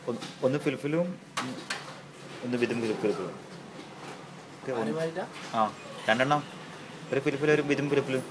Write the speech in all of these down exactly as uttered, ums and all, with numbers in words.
ഒന്ന് ഫിൽഫിലും ഒന്ന് വിതും ഫിൽഫിലും. ആ രണ്ടെണ്ണം, ഒരു ഫിൽഫിൽ ഒരു വിതും ഫിൽഫിലും.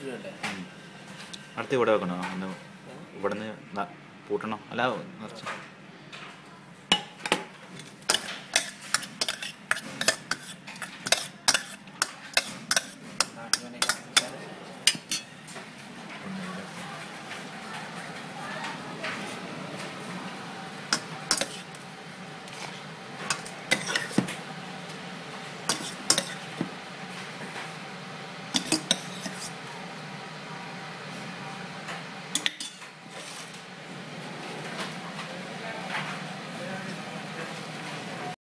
അടുത്ത് ഇവിടെ വെക്കണോ? ഒന്ന് ഇവിടെ നിന്ന് പൂട്ടണം, അല്ല നിറച്ച്